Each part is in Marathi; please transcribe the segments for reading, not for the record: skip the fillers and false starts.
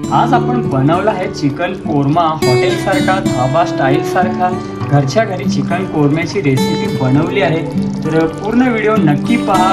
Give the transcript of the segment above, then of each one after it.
आज आपण बनवला आहे चिकन कोरमा। हॉटेल सारखा, धाबा स्टाईल सारखा घरच्या घरी चिकन कोरम्याची रेसिपी बनवली आहे। तर पूर्ण व्हिडिओ नक्की पहा।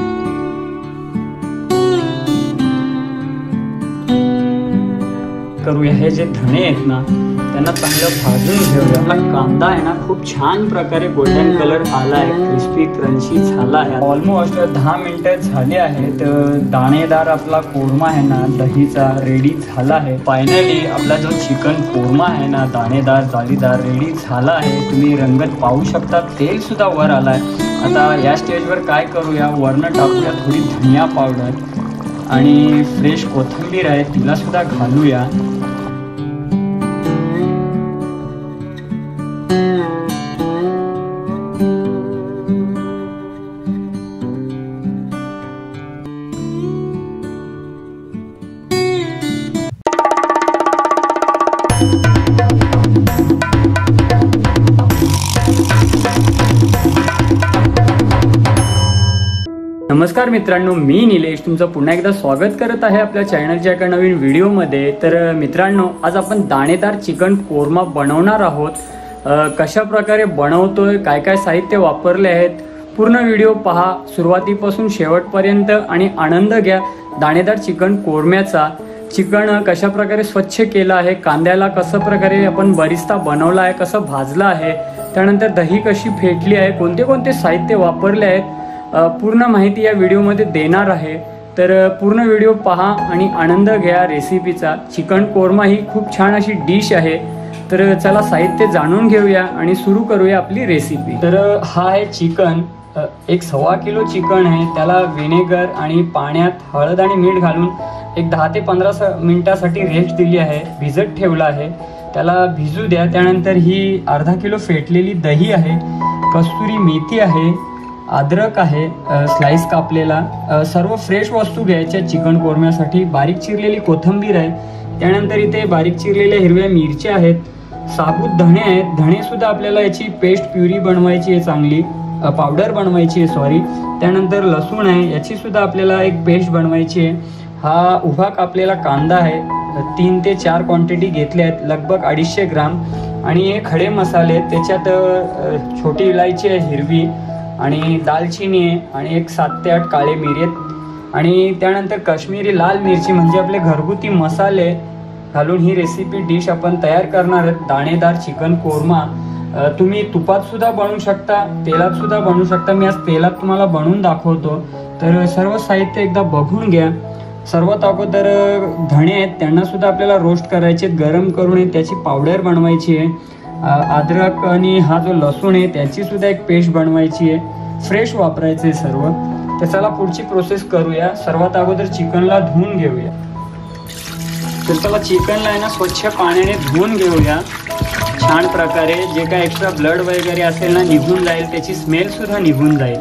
करूया हे जे धणे आहेत ना त्यांना चांगलं भाजून घेऊया। आपला कांदा आहे ना खूप छान प्रकारे गोल्डन कलर आला आहे, क्रिस्पी क्रंची झाला आहे। ऑलमोस्ट 10 मिनिटं झाले आहेत। दाणेदार आपला कोरमा आहे ना दहीचा रेडी झाला आहे। फायनली आपला जो चिकन कोरमा आहे ना दाणेदार जाळीदार रेडी झाला आहे। तुम्ही रंगत पाहू शकता, तेल सुद्धा वर आला आहे। आता या स्टेजवर काय करूया, वरनं टाकूया थोडी धनिया पावडर आणि फ्रेश कोथिंबीर आहे तिला सुद्धा घालूया। नमस्कार मित्रांनो, मी निलेश तुमचं पुन्हा एकदा स्वागत करत आहे आपल्या चॅनलच्या एका नवीन व्हिडिओमध्ये। तर मित्रांनो, आज आपण दाणेदार चिकन कोरमा बनवणार आहोत। कशा प्रकारे बनवतोय, काय काय साहित्य वापरले आहेत, पूर्ण व्हिडिओ पहा सुरुवातीपासून शेवटपर्यंत आणि आनंद घ्या दाणेदार चिकन कोरम्याचा। चिकन कशा प्रकारे स्वच्छ केलं आहे, कांद्याला कसं प्रकारे आपण बरिस्ता बनवला आहे, कसं भाजलं आहे, त्यानंतर दही कशी फेटली आहे, कोणते कोणते साहित्य वापरले आहेत, पूर्ण माहिती या व्हिडिओमध्ये देणार आहे। तर पूर्ण व्हिडिओ पहा आणि आनंद घ्या रेसिपीचा। चिकन कोरमा ही खूप छान अशी डिश आहे। तर चला साहित्य जाणून घेऊया आणि सुरू करूया आपली रेसिपी। तर हा आहे चिकन, एक 1.25 किलो चिकन आहे। त्याला व्हिनेगर आणि पाण्यात हळद आणि मीठ घालून एक 10 ते 15 मिनिटासाठी रेस्ट दिली आहे, भिजत ठेवला आहे। त्याला भिजू द्या। त्यानंतर ही अर्धा किलो फेटलेली दही आहे, कस्तुरी मेथी आहे, अद्रक आहे स्लाइस कापलेला, सर्व फ्रेश वस्तू घ्यायच्या चिकन कोरम्यासाठी। बारीक चिरलेली कोथिंबीर आहे, त्यानंतर इथे बारीक चिरलेल्या हिरव्या मिरच्या आहेत, साबूत धणे आहेत। धणे सुद्धा आपल्याला याची पेस्ट प्युरी बनवायची आहे, चांगली पावडर बनवायची आहे सॉरी। त्यानंतर लसूण आहे, याची सुद्धा आपल्याला एक पेस्ट बनवायची आहे। हा उभा कापलेला कांदा आहे, 3 ते 4 क्वांटिटी घेतले आहेत, लगभग 250 ग्राम। आणि हे खडे मसाले, त्याच्यात छोटी इलायची आहे हिरवी, आणि दालचिनी आहे, आणि एक 7 ते 8 काळे मिरी आहेत, आणि त्यानंतर काश्मीरी लाल मिरची म्हणजे आपले घरगुती मसाले घालून ही रेसिपी डिश आपण तयार करणार आहोत। दाणेदार चिकन कोरमा तुम्ही तुपात सुद्धा बनवू शकता, तेलात सुद्धा बनवू शकता। मी आज तेलात तुम्हाला बनवून दाखवतो। तर सर्व साहित्य एकदा बघून घ्या। सर्वात अगोदर धणे आहेत, त्यांना सुद्धा आपल्याला रोस्ट करायचे, गरम करून त्याची पावडर बनवायची आहे। अद्रक आणि हा जो लसूण आहे त्याची सुद्धा एक पेस्ट बनवायची आहे, फ्रेश वापरायचे सर्व। तर चला पुढची प्रोसेस करूया। सर्वात अगोदर चिकनला धुवून घेऊया। तर चला चिकनला आहे ना स्वच्छ पाण्याने धुवून घेऊया छान प्रकारे। जे काय एक्स्ट्रा ब्लड वगैरे असेल ना निघून जाईल, त्याची स्मेल सुद्धा निघून जाईल।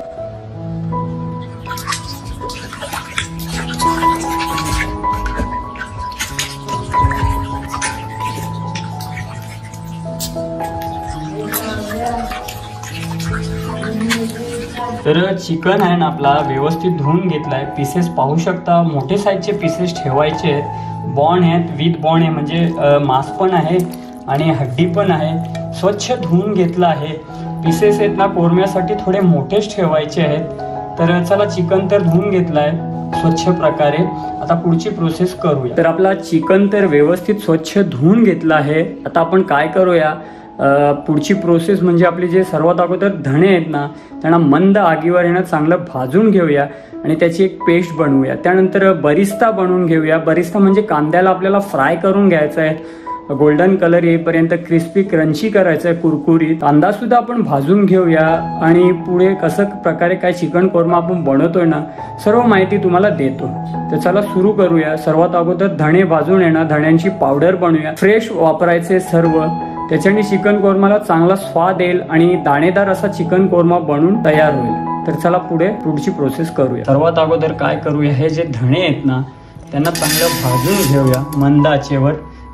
तर चिकन आहे ना आपला व्यवस्थित धुवून घेतलाय, पीसेस पाहू शकता, मोठे साईजचे पीसेस ठेवायचे आहेत। बॉन आहेत, विथ बॉन आहे म्हणजे मांस पण आहे आणि हड्डी पण आहे। स्वच्छ धुवून घेतला आहे। पीसेस आहेत ना कोरम्यासाठी थोडे मोठेच ठेवायचे आहेत। तर चला चिकन तर धुवून घेतलाय स्वच्छ प्रकारे, आता पुढची प्रोसेस करूया। तर आपला चिकन तर व्यवस्थित स्वच्छ धुवून घेतला आहे। आता आपण काय करूया, पुढची प्रोसेस म्हणजे आपले जे सर्वात अगोदर धणे आहेत ना त्यांना मंद आगीवर येणं चांगलं भाजून घेऊया आणि त्याची एक पेस्ट बनवूया। त्यानंतर बरिस्ता बनवून घेऊया। बरिस्ता म्हणजे कांद्याला आपल्याला फ्राय करून घ्यायचा आहे, गोल्डन कलर येईपर्यंत क्रिस्पी क्रंची करायचं आहे, कुरकुरीत। कांदा सुद्धा आपण भाजून घेऊया आणि पुढे कसं प्रकारे काय चिकन कोरमा आपण बनवतोय ना सर्व माहिती तुम्हाला देतो। तर चला सुरू करूया। सर्वात अगोदर धणे भाजून येणं, धण्यांची पावडर बनवूया, फ्रेश वापरायचे सर्व। त्याच्याने चिकन कोरमाला चांगला स्वाद येईल आणि दाणेदार असा चिकन कोरमा बनून तयार होईल। तर चला पुढची प्रोसेस करूया। सर्वात अगोदर काय करूया, हे जे धणे आहेत ना त्यांना चांगलं भाजून घेऊया मंद आचेवर।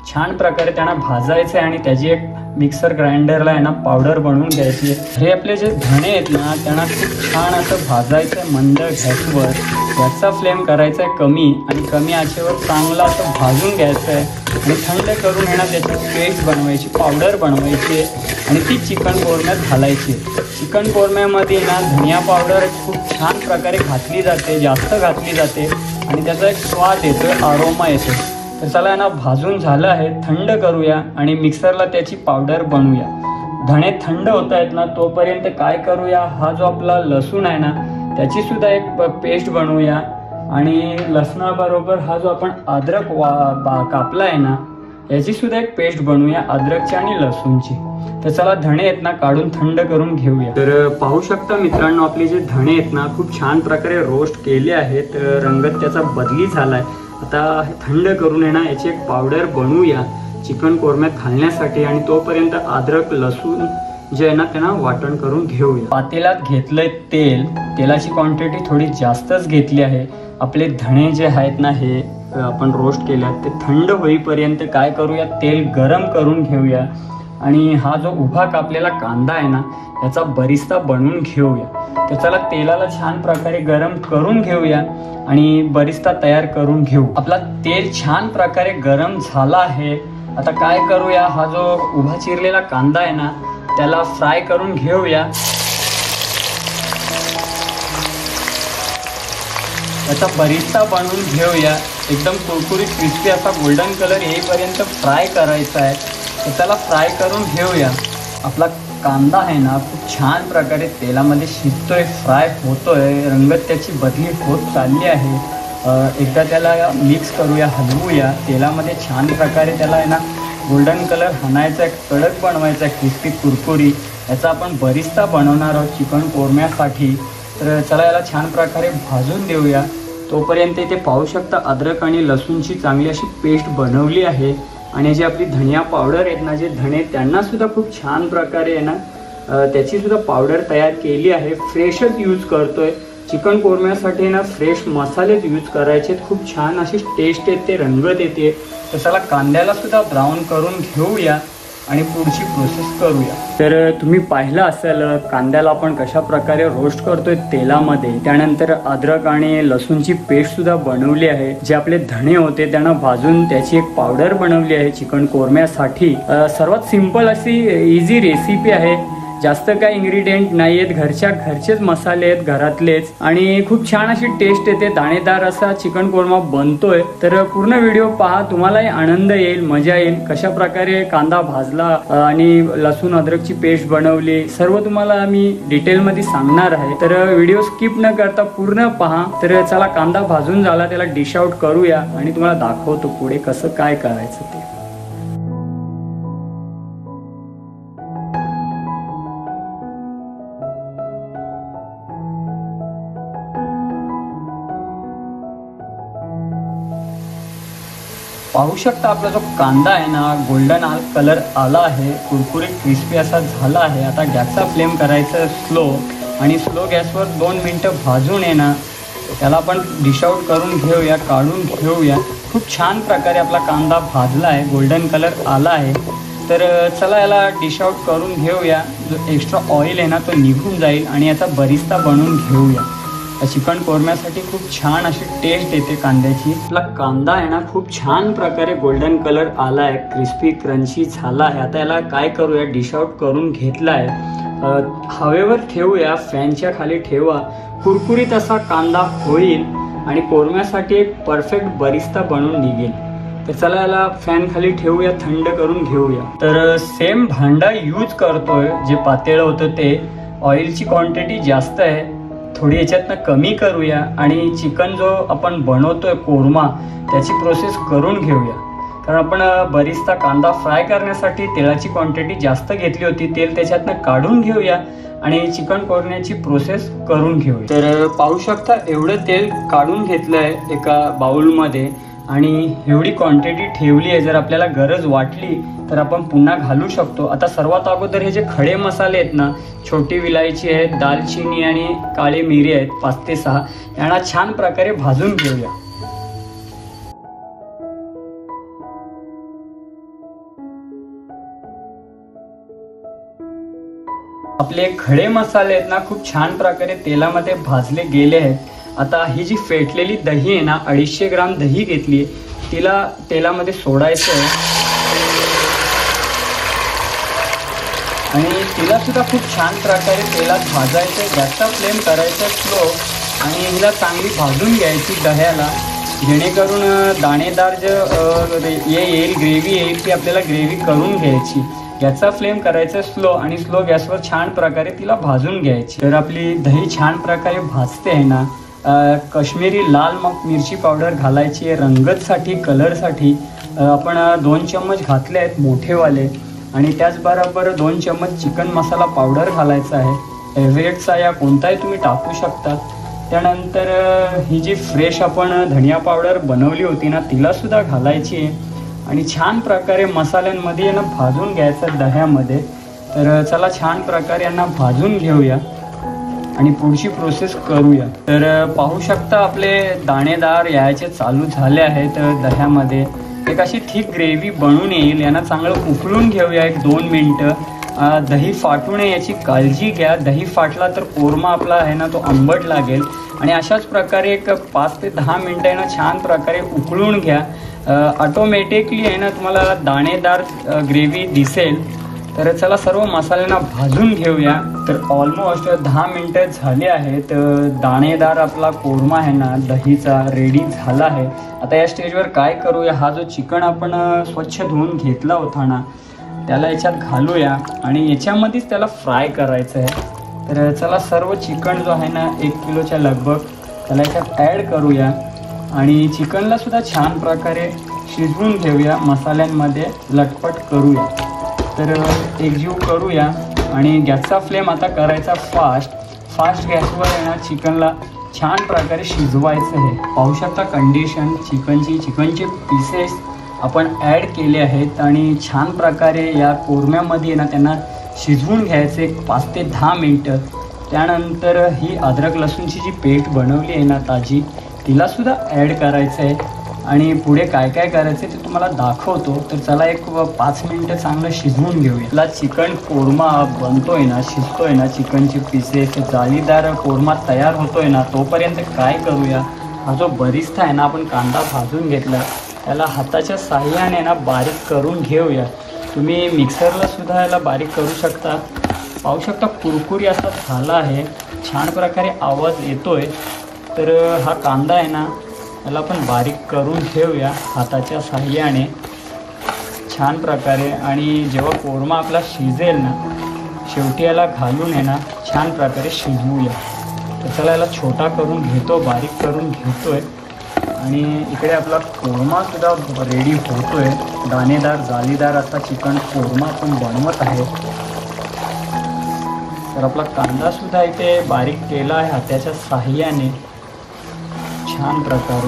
छान प्रकारे त्यांना भाजायचं आहे आणि त्याची एक मिक्सर ग्राइंडरला आहे ना पावडर बनवून घ्यायची आहे। हे आपले जे धणे आहेत ना त्यांना खूप छान असं भाजायचं आहे मंद गॅसवर। गॅसचा फ्लेम करायचा आहे कमी आणि कमी आचेवर चांगला असं भाजून घ्यायचं आहे आणि थंड करून आहे ना त्याची पेस्ट बनवायची, पावडर बनवायची आणि ती चिकन कोरम्यात घालायची। चिकन कोरम्यामध्ये ना धनिया पावडर खूप छान प्रकारे घातली जाते, जास्त घातली जाते आणि त्याचा एक स्वाद येतो, अरोमा येतो। तर चला ना भाजून झालं आहे, थंड करूया आणि मिक्सरला त्याची पावडर बनवूया। धणे थंड होत आहेत ना तोपर्यंत काय करूया, हा जो आपला लसूण आहे ना त्याची सुद्धा एक पेस्ट बनवूया आणि लसणाबरोबर हा जो आपण अद्रक कापला आहे ना याची सुद्धा एक पेस्ट बनवूया, अद्रकची आणि लसूणची। तर चला धणे आहेत ना काढून थंड करून घेऊया। तर पाहू शकता मित्रांनो आपले जे धणे आहेत ना खूप छान प्रकारे रोस्ट केले आहेत, रंग त्याचा बदली झालाय। आता हे थंड करून आहे ना याची एक पावडर बनवूया चिकन कोरम्यात घालण्यासाठी आणि तोपर्यंत अद्रक लसूण जे आहे ना त्यांना वाटण करून घेऊया। पातेल्यात घेतलंय तेल, तेलाची क्वांटिटी थोडी जास्तच घेतली आहे। आपले धणे जे आहेत ना हे आपण रोस्ट केले ते थंड होईपर्यंत काय करूया, तेल गरम करून घेऊया आणि हा जो उभा कापलेला कांदा आहे ना याचा बरिस्ता बनवून घेऊया। तर चला तेलाला छान प्रकारे गरम करून घेऊया आणि बरिस्ता तयार करून घेऊ। आपला तेल छान प्रकारे गरम झाला आहे। आता काय करूया, हा जो उभा चिरलेला कांदा आहे ना त्याला फ्राय करून घेऊया। याचा बरिस्ता बनवून घेऊया, एकदम कुरकुरीत क्रिस्पी असा गोल्डन कलर येईपर्यंत फ्राय करायचा आहे। तर त्याला फ्राय करून घेऊया। आपला कांदा आहे ना खूप छान प्रकारे तेलामध्ये शिजतोय, फ्राय होतोय, रंगत त्याची बदली होत चालली आहे। एकदा त्याला मिक्स करूया, हलवूया तेलामध्ये छान प्रकारे, त्याला आहे ना गोल्डन कलर हाणायचा, कडक बनवायचा, क्रिस्पी कुरकुरी। याचा आपण बरिस्ता बनवणार आहोत चिकन कोरम्यासाठी। तर चला याला छान प्रकारे भाजून देऊया। तोपर्यंत इथे पाहू शकता अद्रक आणि लसूणची चांगली अशी पेस्ट बनवली आहे आणि जी आपली धनिया पावडर आहेत ना, जे धणे त्यांना सुद्धा खूप छान प्रकारे आहे ना त्याची सुद्धा पावडर तयार केली आहे। फ्रेशच यूज करतोय चिकन कोरम्यासाठी ना, फ्रेश मसालेच यूज करायचे, खूप छान अशी टेस्ट येते, रंगत येते। तर चला कांद्याला सुद्धा ब्राऊन करून घेऊया आणि पुढची प्रोसेस करूया। तर तुम्ही पाहिलं असेल कांद्याला आपण कशा प्रकारे रोस्ट करतोय तेलामध्ये। त्यानंतर अद्रक आणि लसूणची पेस्ट सुद्धा बनवली आहे। जे आपले धणे होते त्यांना भाजून त्याची एक पावडर बनवली आहे चिकन कोरम्यासाठी। सर्वात सिंपल अशी इझी रेसिपी आहे, जास्त काय इन्ग्रेडियंट नाही आहेत, घरचेच मसाले आहेत घरातलेच आणि खूप छान अशी टेस्ट येते, दाणेदार असा चिकन कोरमा बनतोय। तर पूर्ण व्हिडिओ पहा, तुम्हालाही आनंद येईल, मजा येईल। कशा प्रकारे कांदा भाजला आणि लसूण अद्रकची पेस्ट बनवली सर्व तुम्हाला मी डिटेलमध्ये सांगणार आहे। तर व्हिडिओ स्किप न करता पूर्ण पहा। तर चला कांदा भाजून झाला, त्याला डिश आउट करूया आणि तुम्हाला दाखवतो पुढे कसं काय करायचं ते। पाहू शकता आपला जो कांदा आहे ना गोल्डन कलर आला आहे, कुरकुरीत क्रिस्पी असा झाला आहे। आता गॅसचा फ्लेम करायचा स्लो आणि स्लो गॅसवर 2 मिनिटं भाजून आहे ना त्याला आपण डिश आउट करून घेऊया, काढून घेऊया। खूप छान प्रकारे आपला कांदा भाजला आहे, गोल्डन कलर आला आहे। तर चला याला डिश आउट करून घेऊया। जो एक्स्ट्रा ऑइल आहे ना तो निघून जाईल आणि याचा बरिस्ता बनवून घेऊया। चिकन कोरम्यासाठी खूप छान अशी टेस्ट येते कांद्याची। आपला कांदा आहे ना खूप छान प्रकारे गोल्डन कलर आला आहे, क्रिस्पी क्रंची झाला आहे। आता याला काय करूया, डिश आउट करून घेतला आहे, हवेवर ठेवूया, फॅनच्या खाली ठेवा, कुरकुरीत असा कांदा होईल आणि कोरम्यासाठी एक परफेक्ट बरिस्ता बनवून निघेल। तर चला याला फॅन खाली ठेवूया, थंड करून घेऊया। तर सेम भांडा यूज करतोय, जे पातेलं होतं ते ऑइलची क्वांटिटी जास्त आहे, थोडी याच्यातनं कमी करूया आणि चिकन जो आपण बनवतोय कोरमा त्याची प्रोसेस करून घेऊया। कारण आपण बरिस्ता कांदा फ्राय करण्यासाठी तेलाची क्वांटिटी जास्त घेतली होती, तेल त्याच्यातनं काढून घेऊया आणि चिकन कोरण्याची प्रोसेस करून घेऊया। तर पाहू शकता एवढं तेल काढून घेतलं आहे एका बाउलमध्ये आणि एवढी क्वांटिटी ठेवली आहे। जर आपल्याला गरज वाटली तर आपण पुन्हा घालू शकतो। आता सर्वात अगोदर हे जे खडे मसाले आहेत ना, छोटी विलायची आहे, दालचिनी आणि काळी मिरी आहेत 5 ते 6, यांना छान प्रकारे भाजून घेऊया। आपले खडे मसाले आहेत ना खूप छान प्रकारे तेलामध्ये भाजले गेले आहेत. आता ही जी फेटलेली दही आहे ना 250 ग्राम दही घेतली, तिला तेलामध्ये सोडायचं आहे आणि तिला सुद्धा खूप छान प्रकारे तेलात भाजायचं. गॅसचा फ्लेम करायचा स्लो आणि हिला चांगली भाजून घ्यायची दह्याला, जेणेकरून दाणेदार येईल ग्रेव्ही येईल ती आपल्याला ग्रेव्ही करून घ्यायची. गॅसचा फ्लेम करायचा स्लो आणि स्लो गॅसवर छान प्रकारे तिला भाजून घ्यायची. तर आपली दही छान प्रकारे भाजते आहे ना. काश्मीरी लाल मिरची पावडर घालायची आहे रंगतसाठी, कलरसाठी. आपण 2 चम्मच घातले आहेत मोठेवाले आणि त्याचबरोबर 2 चम्मच चिकन मसाला पावडर घालायचा आहे. एव्हरेस्टचा या कोणताही तुम्ही टाकू शकता. त्यानंतर ही जी फ्रेश आपण धनिया पावडर बनवली होती ना तिलासुद्धा घालायची आहे आणि छान प्रकारे मसाल्यांमध्ये यांना भाजून घ्यायचं दह्यामध्ये. तर चला छान प्रकारे यांना भाजून घेऊया आणि पुढची प्रोसेस करूया. तर पाहू शकता आपले दाणेदार यायचे चालू झाले आहेत दह्यामध्ये. एक अशी थिक ग्रेव्ही बनून येईल. यांना चांगलं उकळून घेऊया 1-2 मिनटं. दही फाटू नये याची काळजी घ्या. दही फाटला तर कोरमा आपला आहे ना तो आंबट लागेल. आणि अशाच प्रकारे एक 5 ते 10 मिनटं आहे ना छान प्रकारे उकळून घ्या. ऑटोमॅटिकली आहे ना तुम्हाला दाणेदार ग्रेव्ही दिसेल. तर चला सर्व मसाल्यांना भाजून घेऊया. तर ऑलमोस्ट 10 मिनटं झाली आहेत. दाणेदार आपला कोरमा आहे ना दहीचा रेडी झाला आहे. आता या स्टेजवर काय करूया, हा जो चिकन आपण स्वच्छ धुवून घेतला होता ना त्याला याच्यात घालूया आणि याच्यामध्येच त्याला फ्राय करायचं आहे. तर चला सर्व चिकन जो आहे ना 1 किलोच्या लगभग त्याला याच्यात ॲड करूया आणि चिकनला सुद्धा छान प्रकारे शिजवून घेऊया, मसाल्यांमध्ये लटपट करूया. तर एकजीव करूया आणि गॅसचा फ्लेम आता करायचा फास्ट गॅसवर आहे ना चिकनला छान प्रकारे शिजवायचं आहे. पाहू शकता कंडिशन चिकनचे पीसेस आपण ॲड केले आहेत आणि छान प्रकारे या कोरम्यामध्ये ना त्यांना शिजवून घ्यायचे 5 ते 10 मिनटं. त्यानंतर ही अद्रक लसूणची जी पेस्ट बनवली आहे ना ताजी तिलासुद्धा ॲड करायचं आहे आणि पुढे काय काय करायचं ते तुम्हाला दाखवतो. तर चला एक 5 मिनटं चांगलं शिजवून घेऊया. आपला चिकन कोरमा बनतोय ना, शिजतोय ना, चिकनचे पीसेस जाळीदार कोरमा तयार होतोय ना, तोपर्यंत काय करूया, हा जो बरिस्ता आहे ना आपण कांदा भाजून घेतला त्याला हाताच्या साह्याने ना बारीक करून घेऊया. तुम्ही मिक्सरला सुद्धा याला बारीक करू शकता. पाहू शकता कुरकुरी असा झाला आहे, छान प्रकारे आवाज येतोय. तर हा कांदा आहे ना याला आपण बारीक करून घेऊया हाताच्या साह्याने छान प्रकारे. आणि जेव्हा कोरमा आपला शिजेल ना शेवटी याला घालून आहे ना छान प्रकारे शिजवूया. तर चला याला छोटा करून घेतो, बारीक करून घेतोय आणि इकडे आपला कोरमासुद्धा रेडी होतोय. दाणेदार जाळीदार आता चिकन कोरमा आपण बनवत आहे. तर आपला कांदासुद्धा इथे बारीक केला आहे हाताच्या साह्याने छान प्रकारे.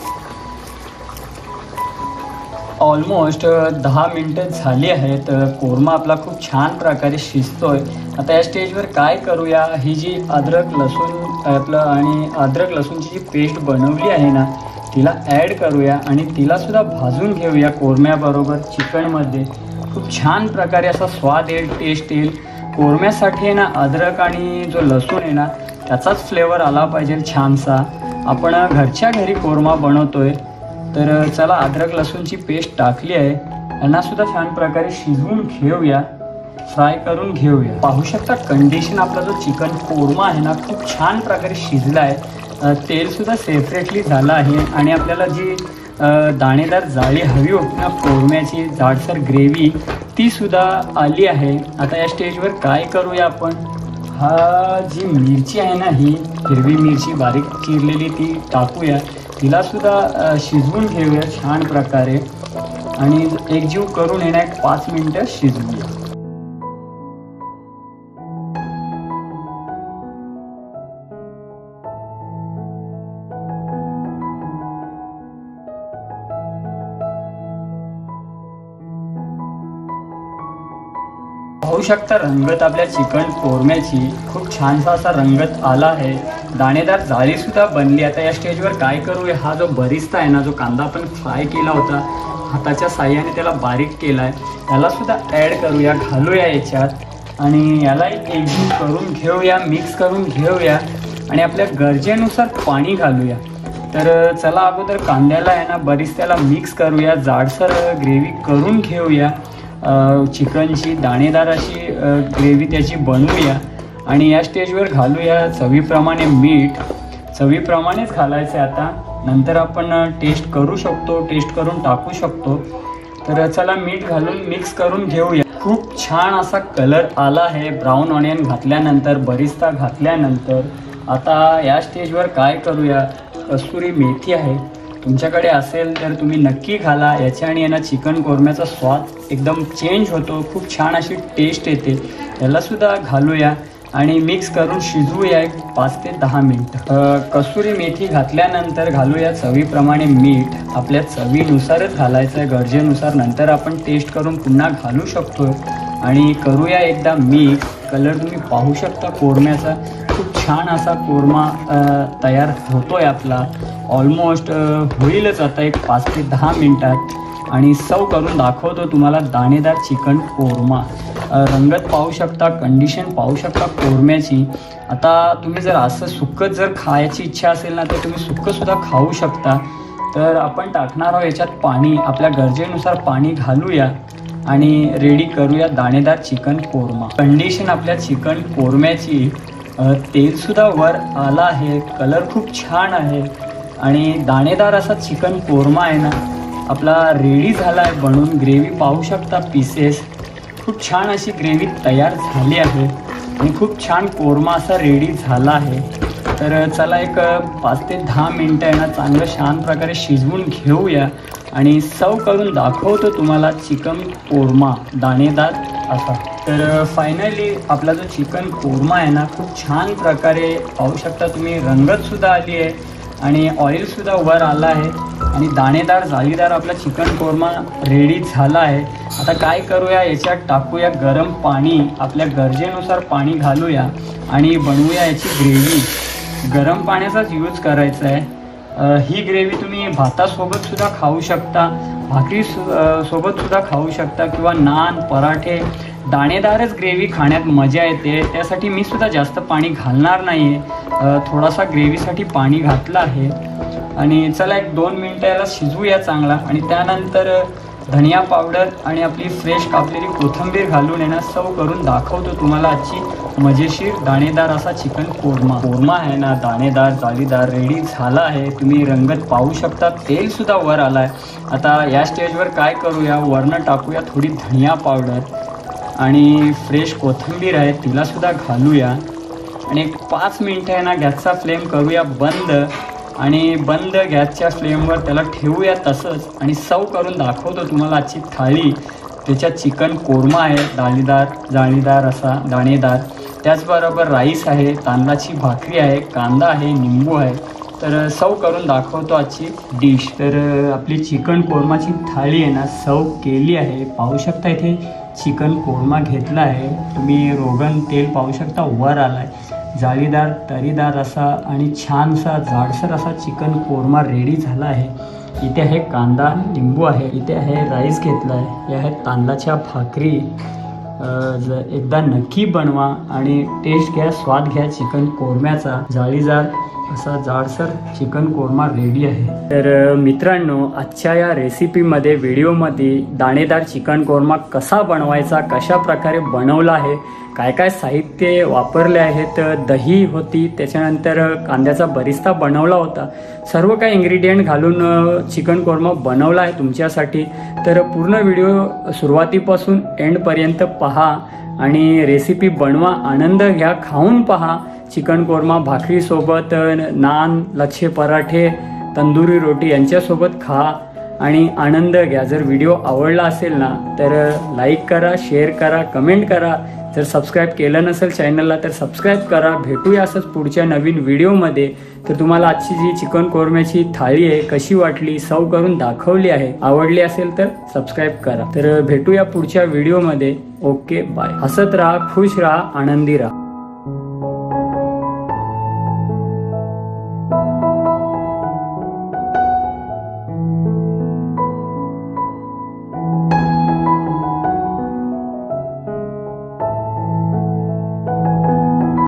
ऑलमोस्ट 10 मिनटं झाली आहेत. कोरमा आपला खूप छान प्रकारे शिजतोय. आता या स्टेजवर काय करूया, ही जी अद्रक लसूणची जी पेस्ट बनवली आहे ना तिला ॲड करूया आणि तिलासुद्धा भाजून घेऊया कोरम्याबरोबर चिकनमध्ये. खूप छान प्रकारे असा स्वाद येईल, टेस्ट येईल. कोरम्यासाठी आहे ना अद्रक आणि जो लसूण आहे ना त्याचाच फ्लेवर आला पाहिजे छानसा. आपण घरच्या घरी कोरमा बनवतोय. तर चला अद्रक लसूणची पेस्ट टाकली आहे, यांनासुद्धा छान प्रकारे शिजवून घेऊया, फ्राय करून घेऊया. पाहू शकता कंडिशन आपला जो चिकन कोरमा आहे ना खूप छान प्रकारे शिजला आहे. तेलसुद्धा सेपरेटली झालं आहे आणि आपल्याला जी दाणेदार जाळी हवी होती ना कोरम्याची जाडसर ग्रेव्ही तीसुद्धा आली आहे. आता या स्टेजवर काय करूया आपण, हा जी मिरची आहे ना ही हिरवी मिरची बारीक चिरलेली ती टाकूया. तिलासुद्धा शिजवून घेऊया छान प्रकारे आणि एकजीव करून येणं 5 मिनटं शिजवूया. पाहू शकता रंगत आपल्या चिकन कोरम्याची खूप छानसा असा रंगत आला आहे. दाणेदार जाळीसुद्धा बनली. आता या स्टेजवर काय करूया, हा जो बरिस्ता आहे ना जो कांदा आपण फ्राय केला होता हाताच्या साह्याने त्याला बारीक केला आहे त्यालासुद्धा ॲड करूया, घालूया याच्यात आणि याला एकजीव करून घेऊया, मिक्स करून घेऊया आणि आपल्या गरजेनुसार पाणी घालूया। तर चला अगोदर कांद्याला आहे ना बरीच त्याला मिक्स करूया, जाडसर ग्रेव्ही करून घेऊया, चिकनची दाणेदार अशी ग्रेव्ही त्याची बनवूया। आणि या स्टेजवर घालूया चवीप्रमाणे मीठ, चवीप्रमाणेच घालायचं आहे आता, नंतर आपण टेस्ट करू शकतो, टेस्ट करून टाकू शकतो। तर चला मीठ घालून मिक्स करून घेऊया। खूप छान असा कलर आला आहे ब्राऊन ऑनियन घातल्यानंतर, बरिस्ता घातल्यानंतर। आता या स्टेजवर काय करूया, कसुरी मेथी आहे, तुमच्याकडे असेल तर तुम्ही नक्की घाला, याच्याने ना चिकन कोरम्याचा स्वाद एकदम चेंज होतो, खूप छान अशी टेस्ट येते। यालासुद्धा घालूया आणि मिक्स करून शिजवूया एक 5 ते 10 मिनिटं। कसुरी मेथी घातल्यानंतर घालूया चवीप्रमाणे मीठ, आपल्या चवीनुसारच घालायचं आहे, गरजेनुसार नंतर आपण टेस्ट करून पुन्हा घालू शकतो। आणि करूया एकदा मिक्स। कलर तुम्ही पाहू शकता कोरम्याचा, खूप छान असा कोरमा तयार होतोय आपला, ऑलमोस्ट होईलच आता एक 5 ते 10 मिनिटात। आणि सर्व करून दाखवतो तुम्हाला दाणेदार चिकन कोरमा। रंगत पाहू शकता, कंडिशन पाहू शकता कोरम्याची। आता तुम्ही जर असं सुक्कं जर खायची इच्छा असेल ना तर तुम्ही सुक्कंसुद्धा खाऊ शकता। तर आपण टाकणार आहोत याच्यात पाणी, आपल्या गरजेनुसार पाणी घालूया आणि रेडी करूया दाणेदार चिकन कोरमा। कंडिशन आपल्या चिकन कोरम्याची, तेलसुद्धा वर आला आहे, कलर खूप छान आहे आणि दाणेदार असा चिकन कोरमा आहे ना आपला रेडी झाला आहे बनवून। ग्रेव्ही पाहू शकता, पीसेस खूप छान अशी ग्रेव्ही तयार झाली आहे आणि खूप छान कोरमा असा रेडी झाला आहे। तर चला एक 5 ते 10 मिनिटं आहे ना चांगलं शांत प्रकारे शिजवून घेऊया आणि सर्व करून दाखवतो तुम्हाला चिकन कोरमा दाणेदार असा। तर फायनली आपला जो चिकन कोरमा आहे ना खूप छान प्रकारे पाहू शकता तुम्ही, रंगतसुद्धा आली आहे आणि ऑइलसुद्धा वर आला आहे आणि दाणेदार जाळीदार आपला चिकन कोरमा रेडी झाला आहे। आता काय करूया, याच्यात टाकूया गरम पाणी, आपल्या गरजेनुसार पाणी घालूया आणि बनवूया याची ग्रेव्ही। गरम पाण्याचाच यूज करायचा आहे। ही ग्रेव्ही तुम्ही भातासोबतसुद्धा खाऊ शकता, भाकरी सोबतसुद्धा खाऊ शकता किंवा नान, पराठे। दाणेदारच ग्रेव्ही खाण्यात मजा येते, त्यासाठी मी सुद्धा जास्त पाणी घालणार नाही आहे, थोडासा ग्रेव्हीसाठी पाणी घातलं आहे। आणि चला एक 2 मिनिटं याला शिजवूया चांगला आणि त्यानंतर धनिया पावडर आणि आपली फ्रेश कापलेली कोथिंबीर घालून येणं सर्व करून दाखवतो तुम्हाला आजची मजेशीर दाणेदार असा चिकन कोरमा। कोरमा आहे ना दाणेदार जाळीदार रेडी झाला आहे, तुम्ही रंगत पाहू शकता, तेलसुद्धा वर आला आहे। आता या स्टेजवर काय करूया, वरनं टाकूया थोडी धनिया पावडर आणि फ्रेश कोथिंबीर आहे तिलासुद्धा घालूया आणि एक 5 मिनिटं आहे ना गॅसचा फ्लेम करूया बंद आणि बंद गॅसच्या फ्लेमवर त्याला ठेवूया तसंच आणि सर्व करून दाखवतो तुम्हाला आजची थाळी। त्याच्यात चिकन कोरमा आहे दाणेदार जाळीदार असा दाणेदार, त्याचबरोबर राईस आहे, तांदळाची भाकरी आहे, कांदा आहे, निंबू आहे। तर सर्व करून दाखवतो आजची डिश। तर आपली चिकन कोरमाची थाळी आहे ना सर्व केली आहे, पाहू शकता इथे चिकन कोरमा घेतला आहे तुम्ही, रोगन तेल पाहू शकता वर आला आहे, जाळीदार तरीदार असा आणि छानसा जाडसर असा चिकन कोरमा रेडी झाला आहे। इथे आहे कांदा, लिंबू आहे, इथे आहे राईस घेतला आहे, हे आहेत तांदळाच्या भाकरी। एकदा नक्की बनवा आणि टेस्ट घ्या, स्वाद घ्या चिकन कोरम्याचा। जाळीदार असा जाडसर चिकन कोरमा रेडी आहे। तर मित्रांनो आजच्या या रेसिपीमध्ये व्हिडिओमध्ये दाणेदार चिकन कोरमा कसा बनवायचा, कशा प्रकारे बनवला आहे, काय काय साहित्य वापरले आहेत, दही होती, त्याच्यानंतर कांद्याचा बरिस्ता बनवला होता, सर्व काही इन्ग्रेडियंट घालून चिकन कोरमा बनवला आहे तुमच्यासाठी। तर पूर्ण व्हिडिओ सुरुवातीपासून एंडपर्यंत पहा आणि रेसिपी बनवा, आनंद घ्या, खाऊन पहा। चिकन कोरमा भाकरीसोबत, नान, लच्छे पराठे, तंदुरी रोटी यांच्यासोबत खा आणि आनंद घ्या। जर व्हिडिओ आवडला असेल ना तर लाईक करा, शेअर करा, कमेंट करा। जर सबस्क्राईब केलं नसेल चॅनलला तर सबस्क्राईब करा। भेटूया असंच पुढच्या नवीन व्हिडिओमध्ये। तर तुम्हाला आजची जी चिकन कोरम्याची थाळी आहे कशी वाटली, सर्व करून दाखवली आहे, आवडली असेल तर सबस्क्राईब करा। तर भेटूया पुढच्या व्हिडिओमध्ये। Okay bye. हसत राहा, खुश राहा, आनंदी राहा।